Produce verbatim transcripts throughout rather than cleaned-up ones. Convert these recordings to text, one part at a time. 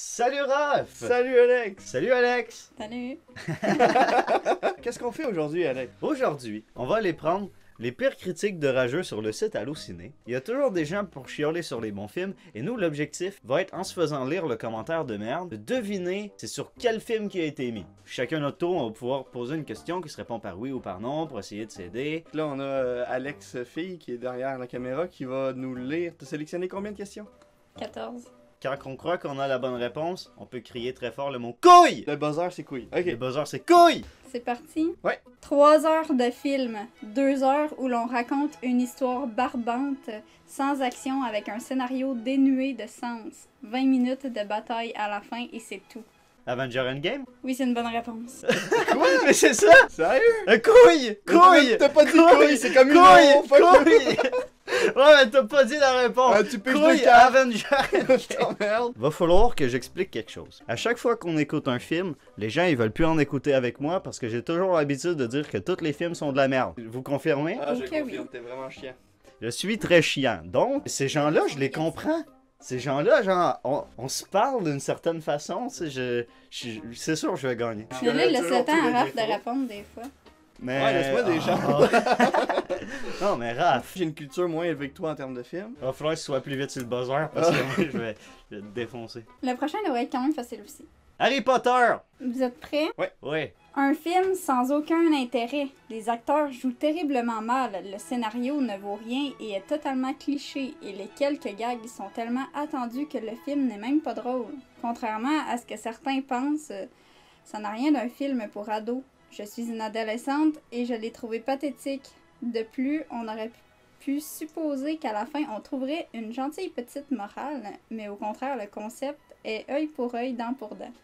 Salut Raph! Salut Alex! Salut Alex! Salut! Qu'est-ce qu'on fait aujourd'hui, Alex? Aujourd'hui, on va aller prendre les pires critiques de rageux sur le site Allociné. Il y a toujours des gens pour chialer sur les bons films, et nous, l'objectif va être, en se faisant lire le commentaire de merde, de deviner c'est sur quel film qui a été mis. Chacun notre tour, on va pouvoir poser une question qui se répond par oui ou par non pour essayer de s'aider. Là, on a euh, Alex Fille qui est derrière la caméra qui va nous lire. T'as sélectionné combien de questions? quatorze. Quand on croit qu'on a la bonne réponse, on peut crier très fort le mot couille! Le buzzer, c'est couille. Ok. Le buzzer, c'est couille! C'est parti? Ouais. Trois heures de film, deux heures où l'on raconte une histoire barbante, sans action, avec un scénario dénué de sens. vingt minutes de bataille à la fin et c'est tout. Avenger Endgame? Oui, c'est une bonne réponse. Quoi? Mais c'est ça! Sérieux? Euh, couille! Couille! T'as pas dit Couille! couille, c'est comme une Couille! non, fuck you. Couille! Ouais, mais t'as pas dit la réponse! Ah, tu peux Couille, jouer quatre. Avenger Je t'emmerde. Va falloir que j'explique quelque chose. À chaque fois qu'on écoute un film, les gens ils veulent plus en écouter avec moi parce que j'ai toujours l'habitude de dire que tous les films sont de la merde. Vous confirmez? Ah, je Ok, confirme, oui. t'es vraiment chiant. Je suis très chiant. Donc, ces gens-là, je les comprends. Ces gens-là, genre, on, on se parle d'une certaine façon, tu sais, je, je, c'est sûr que je vais gagner. Je Mais là, connais laisse toujours le temps tous à les Raph de défauts. répondre des fois. Mais... Ouais, laisse-moi des Ah. Non, mais Raph, J'ai une culture moins élevée que toi en termes de films. il va falloir que tu sois plus vite sur le buzzer parce que moi, je vais, je vais te défoncer. Le prochain devrait être quand même facile aussi. Harry Potter! Vous êtes prêts? Oui. Un film sans aucun intérêt. Les acteurs jouent terriblement mal, le scénario ne vaut rien et est totalement cliché, et les quelques gags sont tellement attendus que le film n'est même pas drôle. Contrairement à ce que certains pensent, euh, ça n'a rien d'un film pour ados. Je suis une adolescente et je l'ai trouvé pathétique. De plus, on aurait pu supposer qu'à la fin on trouverait une gentille petite morale, mais au contraire le concept est œil pour œil, dent pour dent.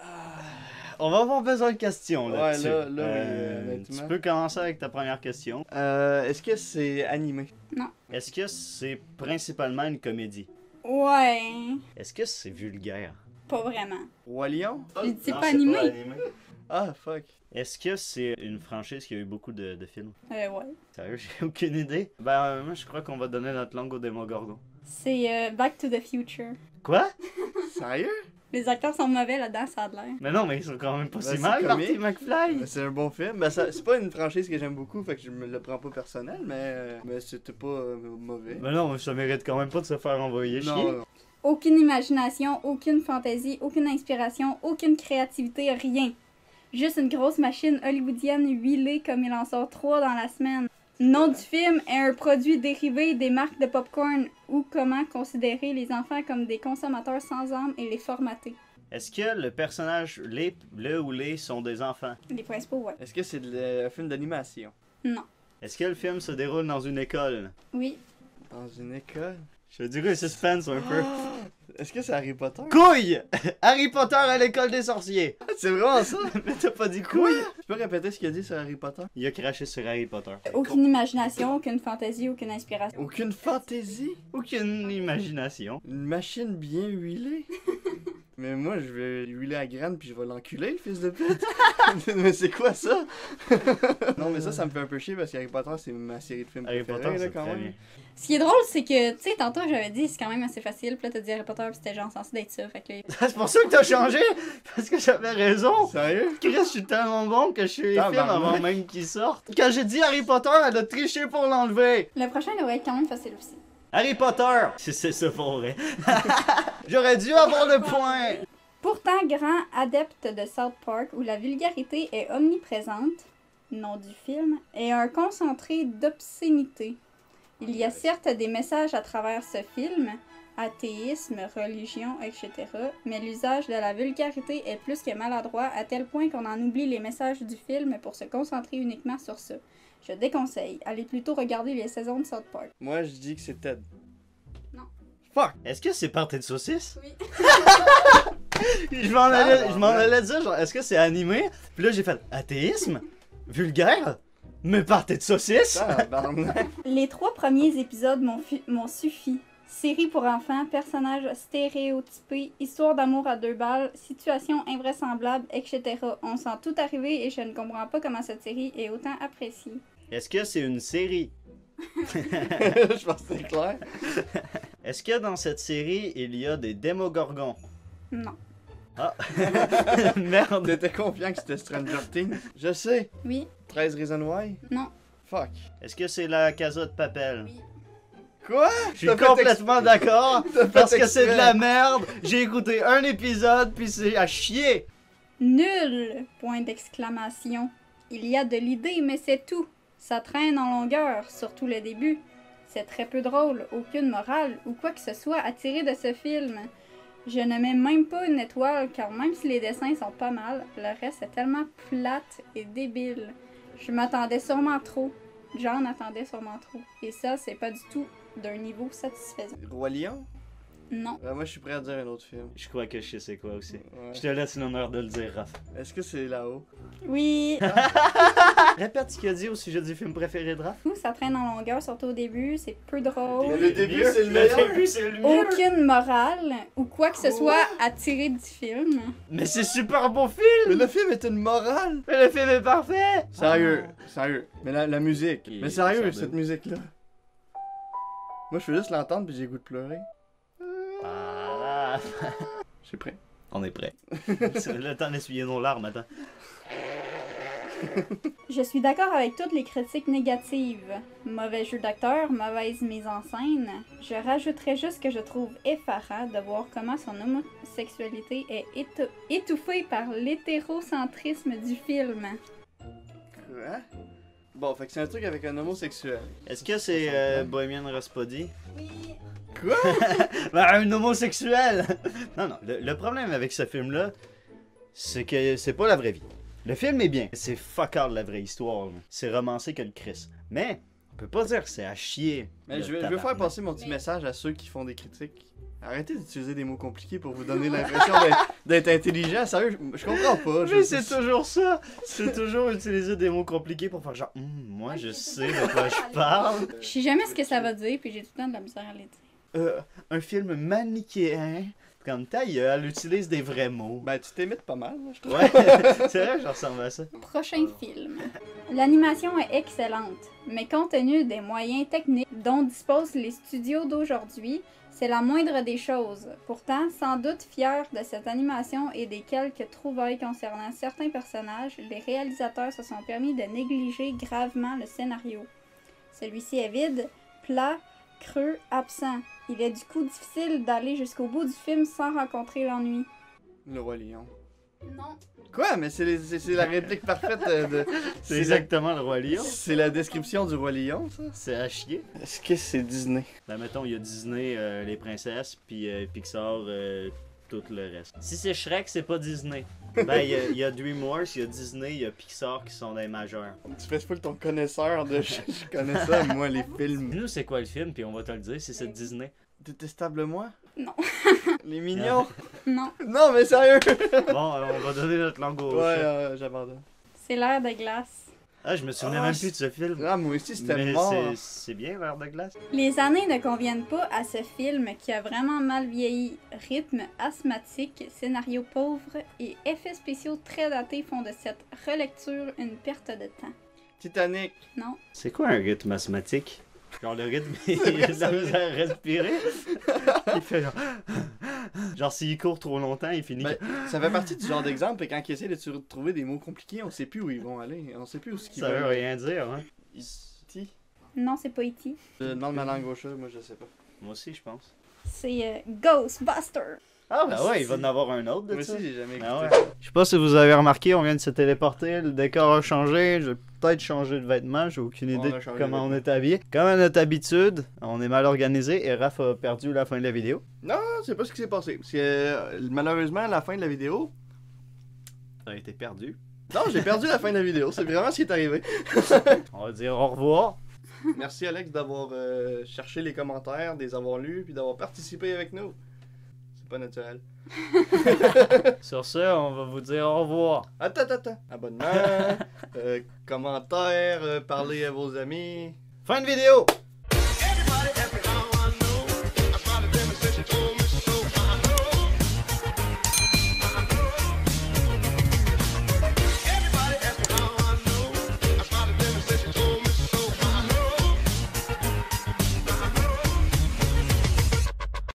On va avoir besoin de questions Ouais, là-dessus. là, là, oui, Euh, honnêtement. tu peux commencer avec ta première question. Euh, est-ce que c'est animé? Est-ce que c'est principalement une comédie? Ouais, Est-ce que c'est vulgaire? pas vraiment. Roi Lion? J'ai dit c'est Non, pas animé. Ah, fuck. Est-ce que c'est une franchise qui a eu beaucoup de, de films? Euh, ouais. Sérieux, j'ai aucune idée. Ben, euh, moi, je crois qu'on va donner notre langue au Démogorgon. C'est euh, Back to the Future. Quoi? Sérieux? Les acteurs sont mauvais là-dedans, ça a l'air. Mais non, mais ils sont quand même pas Ben, si c'est mal, comique. Marty McFly! Ben, c'est un bon film. Ben, ça- c'est pas une franchise que j'aime beaucoup, fait que je me le prends pas personnel, mais, mais c'était pas euh, mauvais. Mais non, ça mérite quand même pas de se faire envoyer chier. Non, non. Aucune imagination, aucune fantaisie, aucune inspiration, aucune créativité, rien. Juste une grosse machine hollywoodienne huilée comme il en sort trois dans la semaine. Le nom du film est un produit dérivé des marques de popcorn ou comment considérer les enfants comme des consommateurs sans âme et les formater. Est-ce que le personnage, les, le ou les, sont des enfants? Les principaux, ouais. Est-ce que c'est de- un film d'animation? Non. Est-ce que le film se déroule dans une école? Oui. Dans une école? Je te dirais suspense un peu. Est-ce que c'est Harry Potter? Couille! Harry Potter à l'école des sorciers! C'est vraiment ça? Mais t'as pas dit couille? Tu peux répéter ce qu'il a dit sur Harry Potter? Il a craché sur Harry Potter. Aucune imagination, aucune fantaisie, aucune inspiration. Aucune fantaisie? Aucune imagination. Une machine bien huilée? Mais moi, je vais huiler à graine puis je vais l'enculer, le fils de pute. Mais c'est quoi ça? Non, mais ça, ça me fait un peu chier parce que Harry Potter, c'est ma série de films Harry préférée, Potter, là, c'est quand très même. bien. Ce qui est drôle, c'est que, tu sais, tantôt j'avais dit c'est quand même assez facile, puis là t'as dit Harry Potter, puis c'était genre censé d'être ça, fait que. C'est pour ça que t'as changé? Parce que j'avais raison! Sérieux? Chris, je suis tellement bon que je suis les films Tabarnak. avant même qu'ils sortent. Quand j'ai dit Harry Potter, elle a triché pour l'enlever! Le prochain devrait être quand même facile aussi. Harry Potter! C'est c'est ça pour vrai. J'aurais dû avoir le point! Pourtant grand adepte de South Park où la vulgarité est omniprésente, nom du film, est un concentré d'obscénité. Il y a certes des messages à travers ce film, athéisme, religion, et cetera, mais l'usage de la vulgarité est plus que maladroit à tel point qu'on en oublie les messages du film pour se concentrer uniquement sur ça. Je déconseille, allez plutôt regarder les saisons de South Park. Moi, je dis que c'est Ted. Non. Fuck! Est-ce que c'est party de saucisse? Oui. Je m'en allais, Ah, je m'en ouais. allais dire, genre, est-ce que c'est animé? Puis là, j'ai fait athéisme? Vulgaire? Mais party de saucisse? Tabarnak! Les trois premiers épisodes m'ont fu- m'ont suffi. Série pour enfants, personnages stéréotypés, histoire d'amour à deux balles, situation invraisemblable, et cetera. On sent tout arriver et je ne comprends pas comment cette série est autant appréciée. Est-ce que c'est une série? Je pense que c'est clair. Est-ce que dans cette série, il y a des démogorgons? Non. Ah! Merde! T'étais confiant que c'était Stranger Things? Je sais. Oui. treize Reasons Why? Non. Fuck. Est-ce que c'est la Casa de Papel? Oui. Quoi? Je suis complètement d'accord T'as parce fait que c'est de exprès. la merde. J'ai écouté un épisode puis c'est à chier. Nul! Point d'exclamation. Il y a de l'idée, mais c'est tout. Ça traîne en longueur, surtout le début. C'est très peu drôle, aucune morale ou quoi que ce soit à tirer de ce film. Je ne mets même pas une étoile car même si les dessins sont pas mal, le reste est tellement plate et débile. Je m'attendais sûrement trop. J'en attendais sûrement trop. Et ça, c'est pas du tout d'un niveau satisfaisant. Roi Lion? Non. Euh, moi, je suis prêt à dire un autre film. Je crois que je sais c'est quoi aussi. Ouais. Je te laisse l'honneur de le dire, Raph. Est-ce que c'est là-haut? Oui! Répète ce qu'il a dit au sujet du film préféré de Raph. Tout, ça traîne en longueur, surtout au début, c'est peu drôle. Le début, c'est le meilleur. Le début, c'est le mieux. Aucune morale ou quoi que ce soit à tirer du film. Mais c'est super beau film. Mais le film est une morale. Mais le film est parfait. Sérieux, sérieux. Mais la, la musique. Il- Mais sérieux, il sort de cette où? musique-là. Moi, je veux juste l'entendre puis j'ai le goût de pleurer. Ah, Je suis prêt. on est prêt. C'est le temps d'essuyer nos larmes, attends. Je suis d'accord avec toutes les critiques négatives. Mauvais jeu d'acteur, mauvaise mise en scène. Je rajouterais juste que je trouve effarant de voir comment son homosexualité est étou- étouffée par l'hétérocentrisme du film. Quoi? Bon, fait que c'est un truc avec un homosexuel. Est-ce que c'est euh, Bohemian Rhapsody? Oui. Quoi? Ben, un homosexuel! Non, non, le, le problème avec ce film-là, c'est que c'est pas la vraie vie. Le film est bien, c'est fuck all la vraie histoire. là. C'est romancé que le Chris. Mais, on peut pas dire que c'est à chier. Mais le je vais, je vais faire tabarnak. passer mon petit message à ceux qui font des critiques. Arrêtez d'utiliser des mots compliqués pour vous donner l'impression d'être- d'être intelligent. Sérieux, je, je comprends pas. Je- Mais c'est toujours ça! C'est toujours utiliser des mots compliqués pour faire genre, Hum, moi je sais de quoi je parle. Je sais jamais ce que ça va dire, puis j'ai tout le temps de la misère à les dire. Euh, un film manichéen. Comme ta gueule, elle utilise des vrais mots. Ben, tu t'imites pas mal, là, je trouve. Ouais, c'est vrai, je ressemble à ça. Prochain film. L'animation est excellente, mais compte tenu des moyens techniques dont disposent les studios d'aujourd'hui, c'est la moindre des choses. Pourtant, sans doute fiers de cette animation et des quelques trouvailles concernant certains personnages, les réalisateurs se sont permis de négliger gravement le scénario. Celui-ci est vide, plat, creux, absent. Il est du coup difficile d'aller jusqu'au bout du film sans rencontrer l'ennui. Le Roi Lion. Non. Quoi? Mais c'est les- c'est c'est la réplique parfaite euh, de. C'est la- exactement le Roi Lion. C'est la description du Roi Lion, ça? C'est à chier. Est-ce que c'est Disney? Ben, mettons, il y a Disney, euh, les princesses, puis euh, Pixar, euh, tout le reste. Si c'est Shrek, c'est pas Disney. Ben, il y a- il y, a DreamWorks, il y a Disney, il y a Pixar qui sont des majeurs. Tu fais pas ton connaisseur de. Je, je connais ça, moi, les films. Nous, c'est quoi le film, puis on va te le dire, si c'est Disney. Détestable moi? Non. Les mignons? Non. Non, mais sérieux! Bon, euh, on va donner notre langue au Ouais, chat. euh, j'abandonne. C'est l'air de glace. Ah, je me souvenais Ah, même c'est- plus de ce film. Ah, moi aussi, c'était Mais mort. c'est- c'est bien, Verre de glace. Les années ne conviennent pas à ce film qui a vraiment mal vieilli. Rythme asthmatique, scénario pauvre et effets spéciaux très datés font de cette relecture une perte de temps. Titanic. Non. C'est quoi un rythme asthmatique? Genre le rythme, il a de la misère à respirer. Il fait genre... Genre s'il court trop longtemps, il finit... Ben, ça fait partie du genre d'exemple, et quand ils essaient de tu- trouver des mots compliqués, on sait plus où ils vont aller. On sait plus où ce qu'ils Ça veut veulent. rien dire, hein? Iti. Non, c'est pas E T. Je demande ma langue au chat, moi je sais pas. Moi aussi, je pense. C'est euh, Ghostbuster. Ah ben ouais, il va en avoir un autre de Moi ça. aussi, j'ai jamais écouté. Ah ouais. Je sais pas si vous avez remarqué, on vient de se téléporter, le décor a changé, j'ai peut-être changé de vêtements, j'ai aucune On idée a de changé comment de on vêtements. est habillé. Comme à notre habitude, on est mal organisé et Raph a perdu la fin de la vidéo. Non, c'est pas ce qui s'est passé. Parce que euh, malheureusement, à la fin de la vidéo. Ça a été perdu. Non, j'ai perdu la fin de la vidéo. C'est vraiment ce qui est arrivé. On va dire au revoir. Merci Alex d'avoir euh, cherché les commentaires, de les avoir lus, puis d'avoir participé avec nous. C'est pas naturel. Sur ce, on va vous dire au revoir. Attends, attends, attends. Abonnement, euh, commentaires, euh, parlez à vos amis. Fin de vidéo!